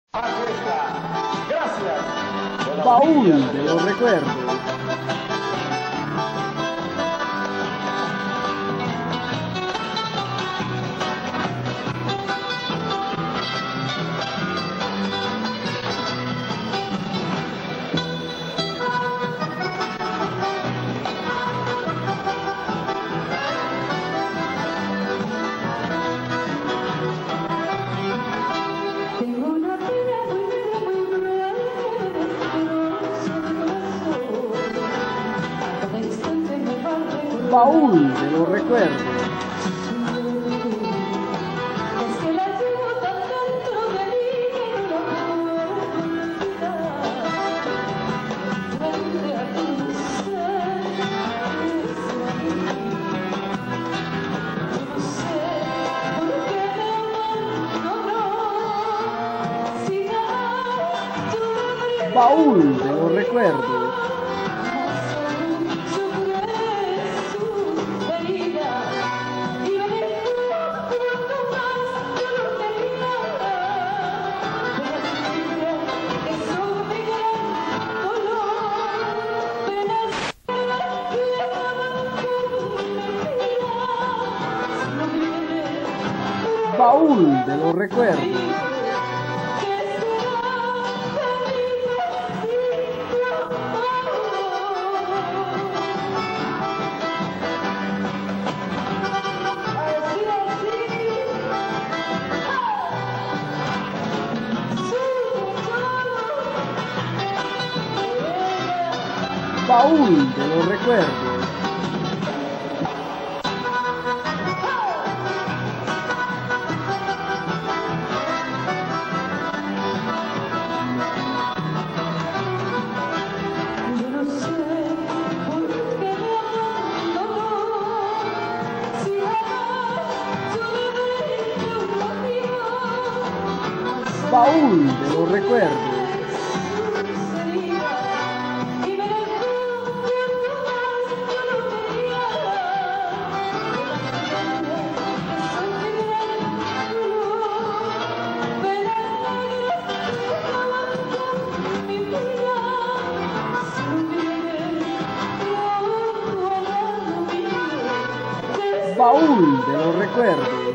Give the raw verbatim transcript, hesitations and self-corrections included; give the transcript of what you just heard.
Así está. Gracias. Baúl de los recuerdos. Baúl de los recuerdos. Baúl de los recuerdos. Baúl de los recuerdos. Baúl de los recuerdos. Baúl de los recuerdos. Baúl de los recuerdos.